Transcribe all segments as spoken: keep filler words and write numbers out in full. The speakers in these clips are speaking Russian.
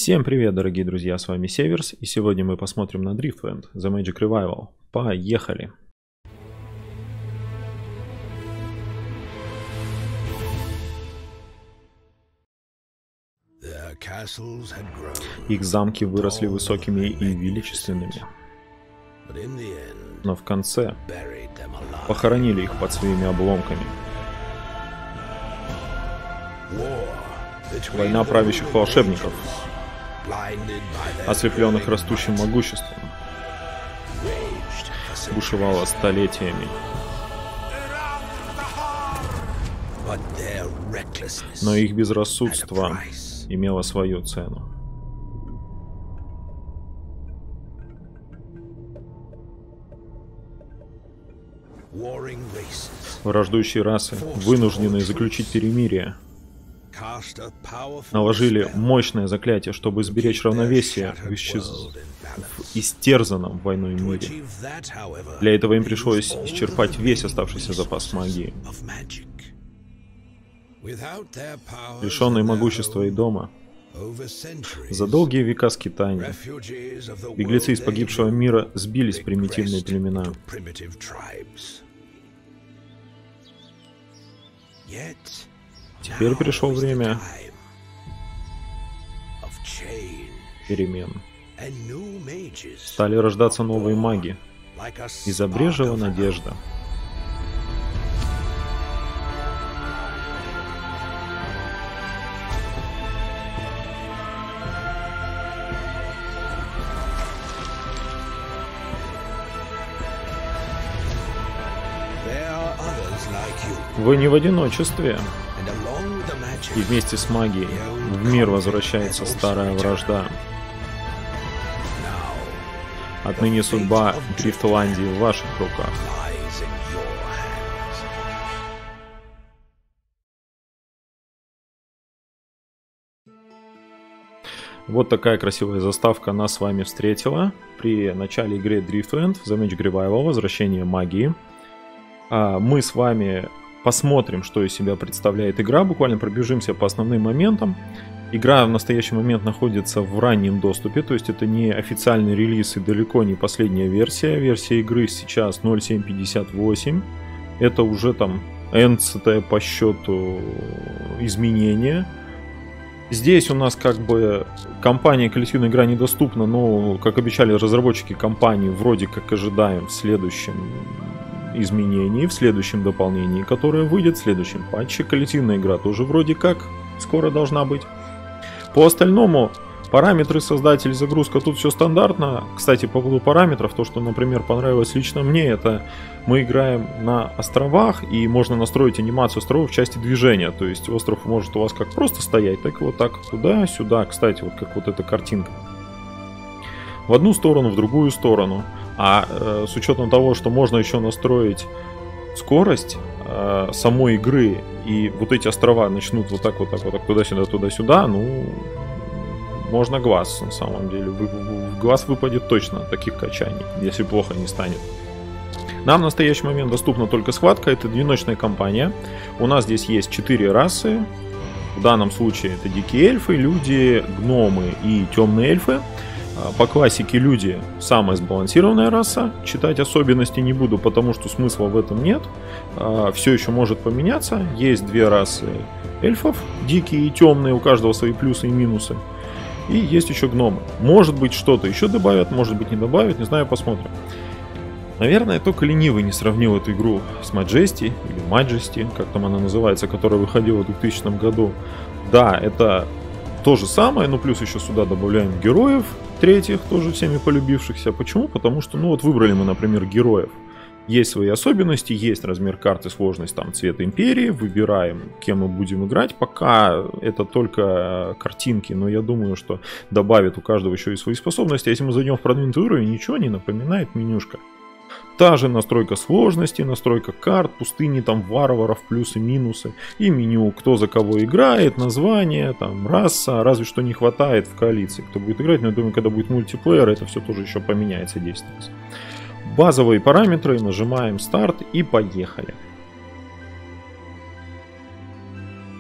Всем привет, дорогие друзья, с вами Северс, и сегодня мы посмотрим на Driftwind The Magic Revival. Поехали! Их замки выросли высокими и величественными, но в конце похоронили их под своими обломками. Война правящих волшебников, ослепленных растущим могуществом, бушевала столетиями. Но их безрассудство имело свою цену. Враждующие расы, вынужденные заключить перемирие, наложили мощное заклятие, чтобы сберечь равновесие в, исчез... в истерзанном войной мире. Для этого им пришлось исчерпать весь оставшийся запас магии. Лишенные могущества и дома, за долгие века скитания, беглецы из погибшего мира сбились в примитивные племена. Теперь пришло время перемен. Стали рождаться новые маги, и забрежила надежда. Вы не в одиночестве. И вместе с магией в мир возвращается старая вражда. Отныне судьба Дрифтландии в ваших руках. Вот такая красивая заставка нас с вами встретила при начале игры Driftwind The Magic Revival, возвращение магии. Мы с вами посмотрим, что из себя представляет игра, буквально пробежимся по основным моментам. Игра в настоящий момент находится в раннем доступе, то есть это не официальный релиз и далеко не последняя версия. Версия игры сейчас ноль семь пятьдесят восемь. Это уже там энное по счету изменение. Здесь у нас как бы компания коллективная игра недоступна, но, как обещали разработчики компании, вроде как ожидаем в следующем изменений, в следующем дополнении, которое выйдет, в следующем патче. Коллективная игра тоже вроде как скоро должна быть. По остальному, параметры, создатель, загрузка, тут все стандартно. Кстати, по поводу параметров, то, что, например, понравилось лично мне, это мы играем на островах, и можно настроить анимацию островов в части движения. То есть остров может у вас как просто стоять, так и вот так туда-сюда. Кстати, вот как вот эта картинка. В одну сторону, в другую сторону. А э, с учетом того, что можно еще настроить скорость э, самой игры, и вот эти острова начнут вот так, вот так, вот так, туда-сюда, туда-сюда, ну, можно глаз, на самом деле. В глаз выпадет точно таких качаний, если плохо не станет. Нам в настоящий момент доступна только схватка, это одиночная кампания. У нас здесь есть четыре расы. В данном случае это дикие эльфы, люди, гномы и темные эльфы. По классике люди самая сбалансированная раса. Читать особенности не буду, потому что смысла в этом нет. Все еще может поменяться. Есть две расы эльфов, дикие и темные, у каждого свои плюсы и минусы. И есть еще гномы. Может быть, что-то еще добавят, может быть, не добавят, не знаю, посмотрим. Наверное, только ленивый не сравнил эту игру с Majesty или Majesty, как там она называется, которая выходила в двухтысячном году. Да, это то же самое, но плюс еще сюда добавляем героев третьих, тоже всеми полюбившихся. Почему? Потому что, ну вот выбрали мы, например, героев. Есть свои особенности, есть размер карты, сложность, там, цвет империи. Выбираем, кем мы будем играть. Пока это только картинки, но я думаю, что добавит у каждого еще и свои способности. А если мы зайдем в продвинутый уровень, ничего не напоминает менюшка. Та же настройка сложности, настройка карт, пустыни, там, варваров, плюсы, минусы. И меню, кто за кого играет, название, там, раса. Разве что не хватает в коалиции, кто будет играть. Но я думаю, когда будет мультиплеер, это все тоже еще поменяется десять раз. Базовые параметры, нажимаем старт и поехали.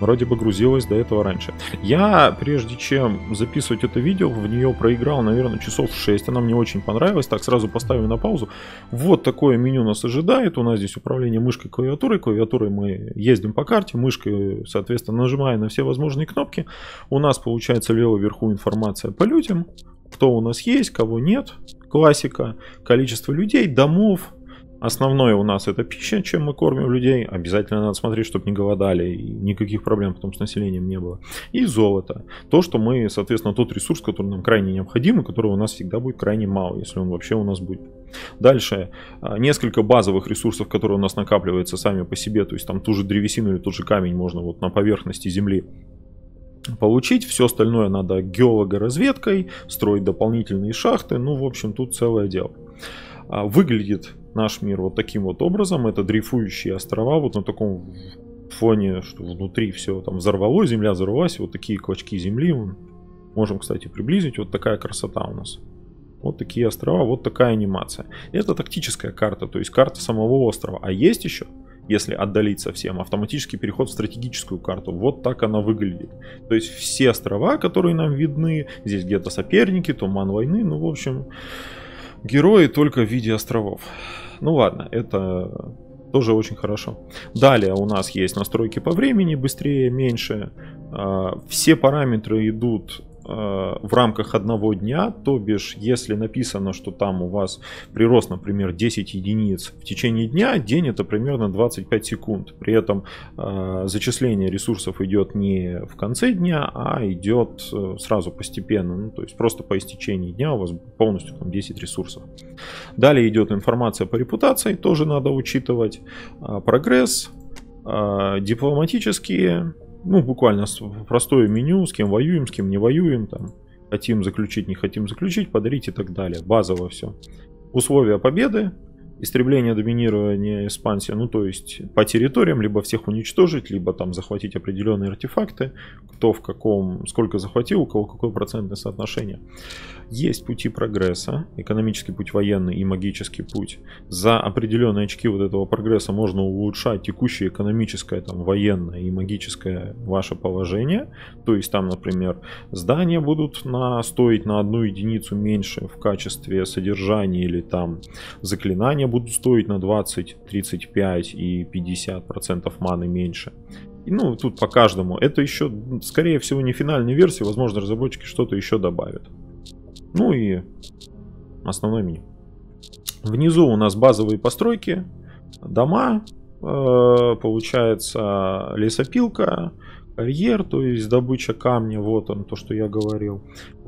вроде бы грузилась до этого раньше. Я, прежде чем записывать это видео, в нее проиграл, наверное, часов шесть. Она мне очень понравилась. Так, сразу поставим на паузу. Вот такое меню нас ожидает. У нас здесь управление мышкой, клавиатурой. Клавиатурой мы ездим по карте. Мышкой, соответственно, нажимая на все возможные кнопки. У нас получается лево вверху информация по людям. Кто у нас есть, кого нет. Классика. Количество людей, домов. Основное у нас это пища, чем мы кормим людей. Обязательно надо смотреть, чтобы не голодали и никаких проблем потом с населением не было. И золото. То, что мы, соответственно, тот ресурс, который нам крайне необходим, и которого у нас всегда будет крайне мало, если он вообще у нас будет. Дальше. Несколько базовых ресурсов, которые у нас накапливаются сами по себе. То есть там ту же древесину или тот же камень можно вот на поверхности земли получить. Все остальное надо геологоразведкой, строить дополнительные шахты. Ну, в общем, тут целое дело. Выглядит наш мир вот таким вот образом. Это дрейфующие острова, вот на таком фоне, что внутри все там взорвалось, земля взорвалась, вот такие клочки земли. Можем, кстати, приблизить. Вот такая красота у нас. Вот такие острова, вот такая анимация. Это тактическая карта, то есть карта самого острова. А есть еще, если отдалить совсем, автоматический переход в стратегическую карту. Вот так она выглядит. То есть все острова, которые нам видны, здесь где-то соперники, туман войны, ну, в общем... Герои только в виде островов. Ну ладно, это тоже очень хорошо. Далее у нас есть настройки по времени, быстрее, меньше. Все параметры идут в рамках одного дня, то бишь, если написано, что там у вас прирост, например, десять единиц в течение дня, день это примерно двадцать пять секунд. При этом э, зачисление ресурсов идет не в конце дня, а идет э, сразу постепенно. Ну, то есть просто по истечении дня у вас полностью там десять ресурсов. Далее идет информация по репутации, тоже надо учитывать. Э, прогресс, э, дипломатические. Ну, буквально простое меню, с кем воюем, с кем не воюем, там, хотим заключить, не хотим заключить, подарить и так далее. Базово все. Условия победы, истребление, доминирование, экспансия, ну, то есть по территориям, либо всех уничтожить, либо там захватить определенные артефакты, кто в каком, сколько захватил, у кого какое процентное соотношение. Есть пути прогресса, экономический путь, военный и магический путь. За определенные очки вот этого прогресса можно улучшать текущее экономическое, там, военное и магическое ваше положение. То есть там, например, здания будут на, стоить на одну единицу меньше в качестве содержания, или там заклинания будут стоить на двадцать, тридцать пять и пятьдесят процентов маны меньше. И, ну, тут по каждому. Это еще, скорее всего, не финальная версия. Возможно, разработчики что-то еще добавят. Ну и основное меню. Внизу у нас базовые постройки, дома, э, получается лесопилка, карьер, то есть добыча камня, вот он, то, что я говорил.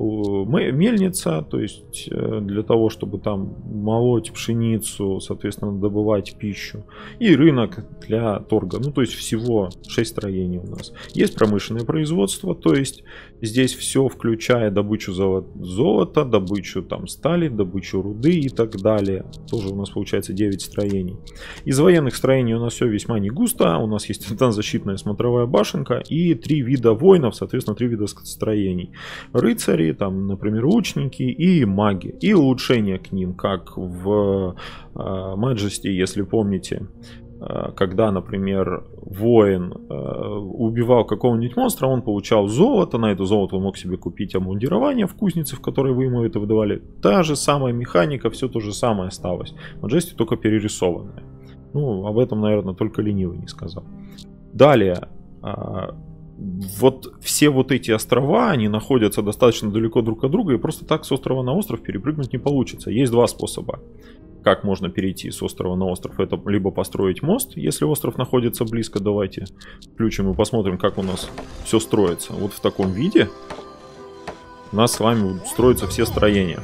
Мельница, то есть для того, чтобы там молоть пшеницу, соответственно, добывать пищу. И рынок для торга. Ну, то есть всего шесть строений у нас. Есть промышленное производство, то есть здесь все, включая добычу золота, добычу там стали, добычу руды и так далее. Тоже у нас получается девять строений. Из военных строений у нас все весьма не густо. У нас есть защитная смотровая башенка и три вида воинов, соответственно, три вида строений. Рыцари, там, например, лучники и маги. И улучшения к ним, как в uh, Majesty, если помните, uh, когда, например, воин uh, убивал какого-нибудь монстра, он получал золото, на это золото он мог себе купить обмундирование в кузнице, в которой вы ему это выдавали. Та же самая механика, все то же самое осталось. Majesty только перерисованная. Ну, об этом, наверное, только ленивый не сказал. Далее, uh, вот все вот эти острова, они находятся достаточно далеко друг от друга, и просто так с острова на остров перепрыгнуть не получится. Есть два способа, как можно перейти с острова на остров. Это либо построить мост, если остров находится близко. Давайте включим и посмотрим, как у нас все строится. Вот в таком виде у нас с вами строятся все строения.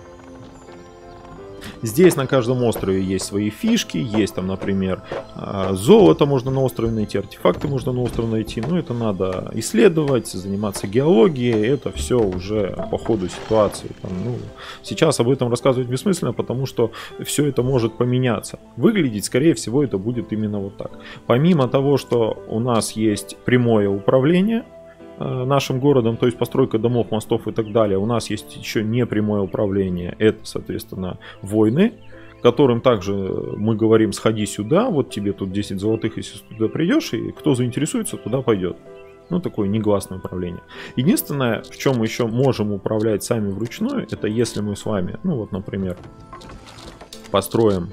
Здесь на каждом острове есть свои фишки, есть там, например, золото можно на острове найти, артефакты можно на острове найти, но это надо исследовать, заниматься геологией, это все уже по ходу ситуации. Там, ну, сейчас об этом рассказывать бессмысленно, потому что все это может поменяться. Выглядеть, скорее всего, это будет именно вот так. Помимо того, что у нас есть прямое управление нашим городом, то есть постройка домов, мостов и так далее, у нас есть еще непрямое управление, это, соответственно, войны, которым также мы говорим: сходи сюда, вот тебе тут десять золотых, если туда придешь, и кто заинтересуется, туда пойдет. Ну, такое негласное управление. Единственное, в чем мы еще можем управлять сами вручную, это если мы с вами, ну вот, например, построим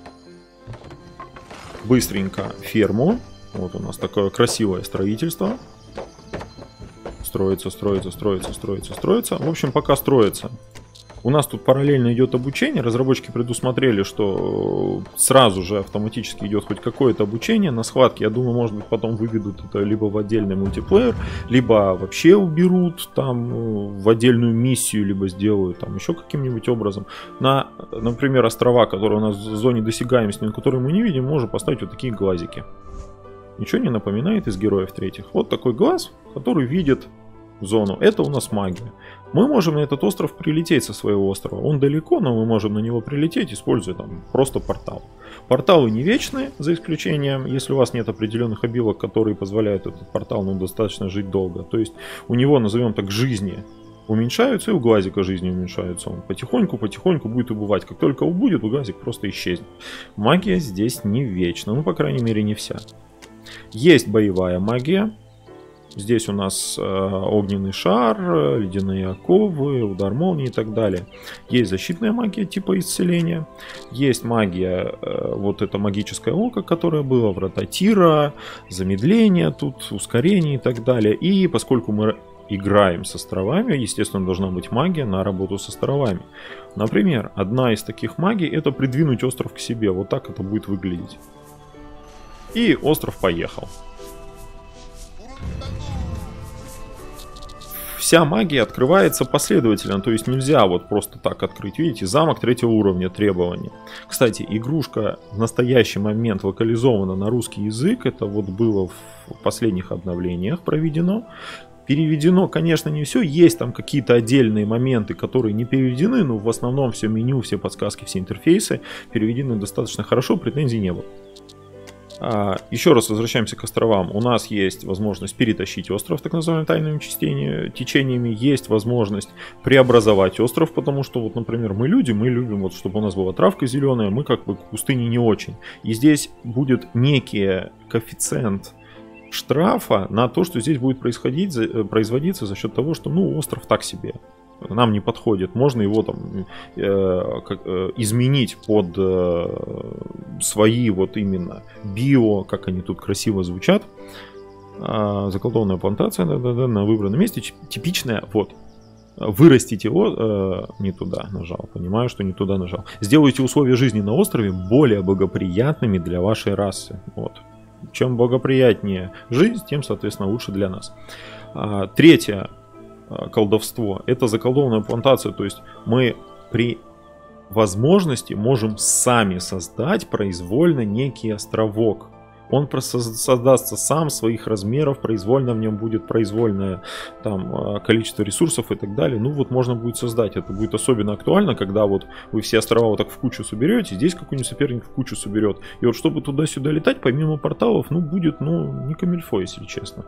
быстренько ферму. Вот у нас такое красивое строительство. Строится, строится, строится, строится, строится. В общем, пока строится. У нас тут параллельно идет обучение. Разработчики предусмотрели, что сразу же автоматически идет хоть какое-то обучение. На схватке, я думаю, может быть, потом выведут это либо в отдельный мультиплеер, либо вообще уберут там в отдельную миссию, либо сделают там еще каким-нибудь образом. На, например, острова, которые у нас в зоне досягаемости, на которые мы не видим, можно поставить вот такие глазики. Ничего не напоминает из героев третьих. Вот такой глаз, который видит зону. Это у нас магия. Мы можем на этот остров прилететь со своего острова. Он далеко, но мы можем на него прилететь, используя там просто портал. Порталы не вечные, за исключением, если у вас нет определенных обилок, которые позволяют этот портал, ну, достаточно жить долго. То есть у него, назовем так, жизни уменьшаются, и у глазика жизни уменьшаются. Он потихоньку-потихоньку будет убывать. Как только убудет, у глазик просто исчезнет. Магия здесь не вечна, ну, по крайней мере, не вся. Есть боевая магия. Здесь у нас э, огненный шар, ледяные оковы, удар молнии и так далее. Есть защитная магия типа исцеления. Есть магия, э, вот это магическое око, которое было, врата Тира, замедление тут, ускорение и так далее. И поскольку мы играем с островами, естественно, должна быть магия на работу с островами. Например, одна из таких магий — это придвинуть остров к себе. Вот так это будет выглядеть. И остров поехал. Вся магия открывается последовательно, то есть нельзя вот просто так открыть. Видите, замок третьего уровня требования. Кстати, игрушка в настоящий момент локализована на русский язык. Это вот было в последних обновлениях проведено. Переведено, конечно, не все. Есть там какие-то отдельные моменты, которые не переведены, но в основном все меню, все подсказки, все интерфейсы переведены достаточно хорошо, претензий не было. Еще раз возвращаемся к островам. У нас есть возможность перетащить остров, так называемыми тайными течениями. Есть возможность преобразовать остров, потому что, вот, например, мы люди, мы любим, вот, чтобы у нас была травка зеленая, мы как бы к пустыне не очень. И здесь будет некий коэффициент штрафа на то, что здесь будет происходить, производиться за счет того, что, ну, остров так себе. Нам не подходит. Можно его там э, как, э, изменить под э, свои вот именно био, как они тут красиво звучат. Э, заколдованная плантация, да-да-да, на выбранном месте. Типичная, вот. Вырастите его, э, не туда нажал, понимаю, что не туда нажал. Сделайте условия жизни на острове более благоприятными для вашей расы. Вот. Чем благоприятнее жизнь, тем, соответственно, лучше для нас. Э, третье. Колдовство. Это заколдованная плантация, то есть мы при возможности можем сами создать произвольно некий островок. Он создастся сам своих размеров, произвольно в нем будет произвольное там количество ресурсов и так далее. Ну вот можно будет создать. Это будет особенно актуально, когда вот вы все острова вот так в кучу соберете, здесь какой-нибудь соперник в кучу соберет. И вот чтобы туда-сюда летать, помимо порталов, ну будет, ну, не камильфо, если честно.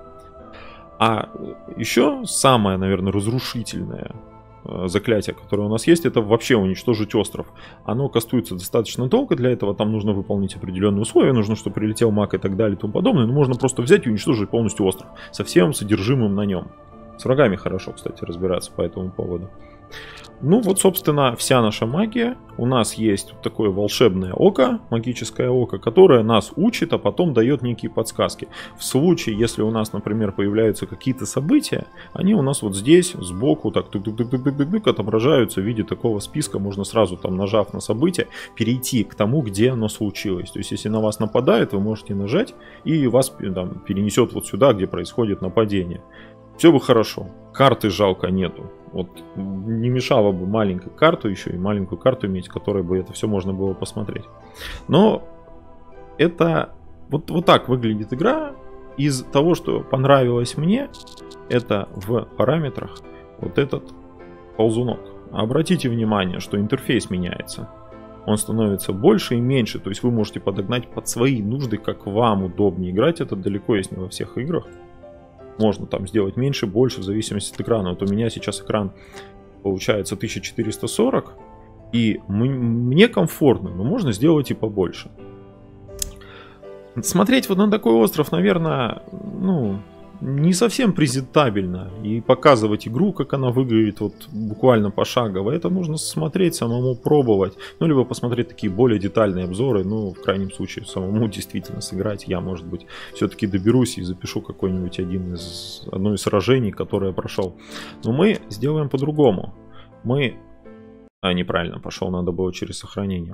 А еще самое, наверное, разрушительное заклятие, которое у нас есть, это вообще уничтожить остров. Оно кастуется достаточно долго, для этого там нужно выполнить определенные условия, нужно, чтобы прилетел маг и так далее и тому подобное, но можно просто взять и уничтожить полностью остров, со всем содержимым на нем. С врагами хорошо, кстати, разбираться по этому поводу. Ну вот, собственно, вся наша магия. У нас есть вот такое волшебное око, магическое око, которое нас учит, а потом дает некие подсказки. В случае, если у нас, например, появляются какие-то события, они у нас вот здесь, сбоку, так тык-тык-тык-тык-тык, отображаются в виде такого списка. Можно сразу, там, нажав на событие, перейти к тому, где оно случилось. То есть, если на вас нападает, вы можете нажать, и вас там перенесет вот сюда, где происходит нападение. Все бы хорошо. Карты жалко нету. Вот не мешало бы маленькую карту еще и маленькую карту иметь, которой бы это все можно было посмотреть. Но это вот, вот так выглядит игра. Из того, что понравилось мне, это в параметрах вот этот ползунок. Обратите внимание, что интерфейс меняется. Он становится больше и меньше. То есть вы можете подогнать под свои нужды, как вам удобнее играть. Это далеко есть не во всех играх. Можно там сделать меньше, больше, в зависимости от экрана. Вот у меня сейчас экран получается тысяча четыреста сорок, и мне комфортно, но можно сделать и побольше. Смотреть вот на такой остров, наверное, ну, не совсем презентабельно. И показывать игру, как она выглядит, вот буквально пошагово, это нужно смотреть, самому пробовать. Ну, либо посмотреть такие более детальные обзоры, ну, в крайнем случае, самому действительно сыграть. Я, может быть, все-таки доберусь и запишу какой-нибудь один из, одно из сражений, которое я прошел. Но мы сделаем по-другому. Мы... А, неправильно пошел, надо было через сохранение.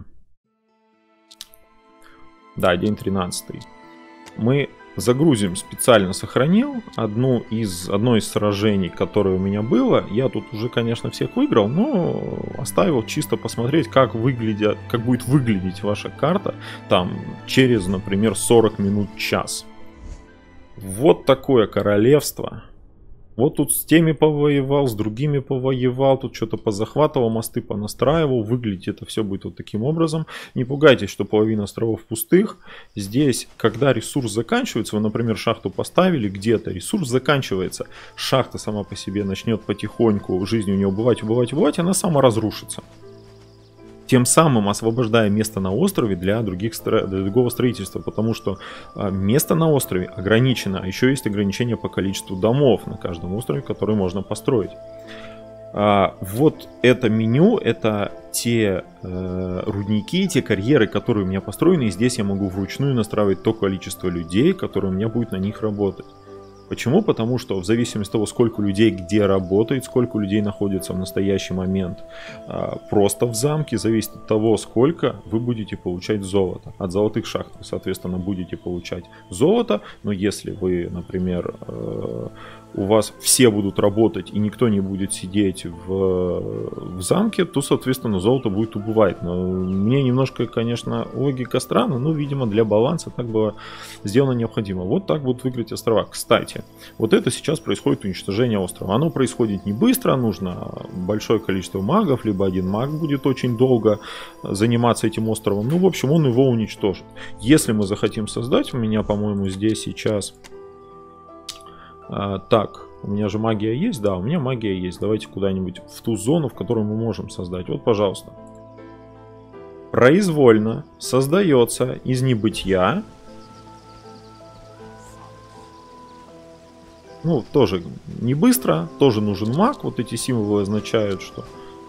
Да, день тринадцатый. Мы загрузим, специально сохранил одну из, одно из сражений, которое у меня было. Я тут уже, конечно, всех выиграл, но оставил чисто посмотреть, как, выглядят, как будет выглядеть ваша карта там через, например, сорок минут, час. Вот такое королевство. Вот тут с теми повоевал, с другими повоевал, тут что-то позахватывал, мосты понастраивал. Выглядит это все будет вот таким образом. Не пугайтесь, что половина островов пустых. Здесь, когда ресурс заканчивается, вы, например, шахту поставили где-то, ресурс заканчивается. Шахта сама по себе начнет потихоньку жизнь у нее убывать, убывать, убывать, она сама разрушится. Тем самым освобождая место на острове для, других, для другого строительства, потому что место на острове ограничено, а еще есть ограничение по количеству домов на каждом острове, которые можно построить. Вот это меню, это те э, рудники, те карьеры, которые у меня построены, и здесь я могу вручную настраивать то количество людей, которое у меня будет на них работать. Почему? Потому что в зависимости от того, сколько людей где работает, сколько людей находится в настоящий момент просто в замке, зависит от того, сколько вы будете получать золото. От золотых шахт вы, соответственно, будете получать золото, но если вы, например, у вас все будут работать и никто не будет сидеть в, в замке, то, соответственно, золото будет убывать. Но мне немножко, конечно, логика странна, но, видимо, для баланса так было сделано необходимо. Вот так будут выглядеть острова. Кстати, вот это сейчас происходит уничтожение острова. Оно происходит не быстро, нужно большое количество магов, либо один маг будет очень долго заниматься этим островом. Ну, в общем, он его уничтожит. Если мы захотим создать, у меня, по-моему, здесь сейчас... А, так, у меня же магия есть? Да, у меня магия есть. Давайте куда-нибудь в ту зону, в которой мы можем создать. Вот, пожалуйста. Произвольно создается из небытия. Ну, тоже не быстро, тоже нужен маг. Вот эти символы означают, что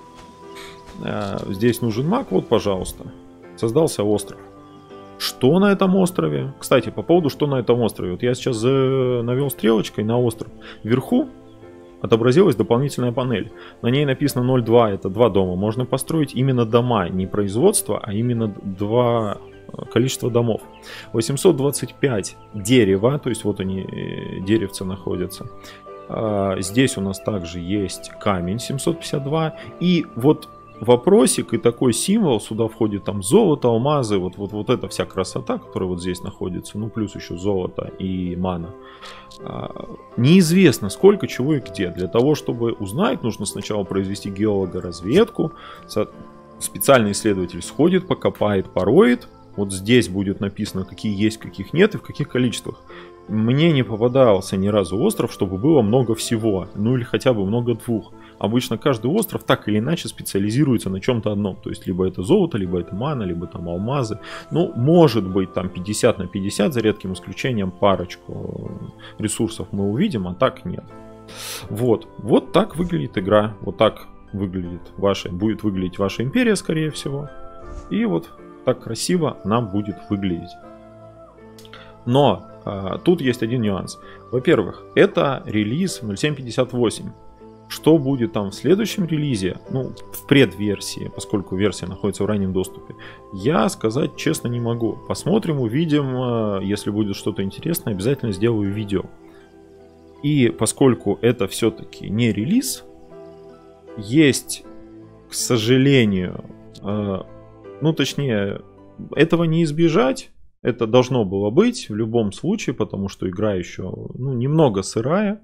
э, здесь нужен маг. Вот, пожалуйста. Создался остров. Что на этом острове? Кстати, по поводу, что на этом острове. Вот я сейчас навел стрелочкой на остров. Вверху отобразилась дополнительная панель. На ней написано ноль два, это два дома. Можно построить именно дома, не производство, а именно два количества домов. восемьсот двадцать пять дерева, то есть вот они, деревца находятся. Здесь у нас также есть камень семьсот пятьдесят два. И вот вопросик и такой символ, сюда входит там золото, алмазы, вот, вот, вот эта вся красота, которая вот здесь находится, ну плюс еще золото и мана. А, неизвестно сколько, чего и где. Для того, чтобы узнать, нужно сначала произвести геологоразведку. Специальный исследователь сходит, покопает, пороет. Вот здесь будет написано, какие есть, каких нет и в каких количествах. Мне не попадался ни разу остров, чтобы было много всего, ну или хотя бы много двух. Обычно каждый остров так или иначе специализируется на чем-то одном. То есть либо это золото, либо это мана, либо там алмазы. Ну, может быть там пятьдесят на пятьдесят, за редким исключением парочку ресурсов мы увидим, а так нет. Вот, вот так выглядит игра. Вот так выглядит ваша, будет выглядеть ваша империя, скорее всего. И вот так красиво она будет выглядеть. Но а, тут есть один нюанс. Во-первых, это релиз ноль семь пятьдесят восемь. Что будет там в следующем релизе, ну, в предверсии, поскольку версия находится в раннем доступе, я сказать честно не могу. Посмотрим, увидим, если будет что-то интересное, обязательно сделаю видео. И поскольку это все-таки не релиз, есть, к сожалению, ну, точнее, этого не избежать. Это должно было быть в любом случае, потому что игра еще, ну, немного сырая.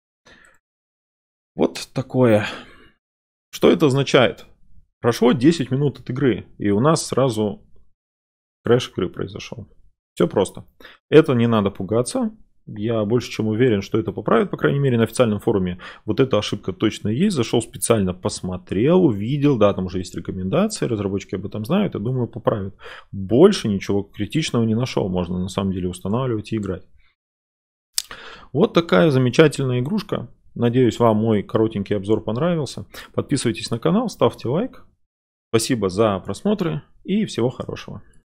Вот такое. Что это означает? Прошло десять минут от игры, и у нас сразу крэш игры произошел. Все просто. Это не надо пугаться. Я больше чем уверен, что это поправят, по крайней мере, на официальном форуме. Вот эта ошибка точно есть. Зашел специально, посмотрел, увидел. Да, там уже есть рекомендации, разработчики об этом знают. Я думаю, поправят. Больше ничего критичного не нашел. Можно на самом деле устанавливать и играть. Вот такая замечательная игрушка. Надеюсь, вам мой коротенький обзор понравился. Подписывайтесь на канал, ставьте лайк. Спасибо за просмотры и всего хорошего.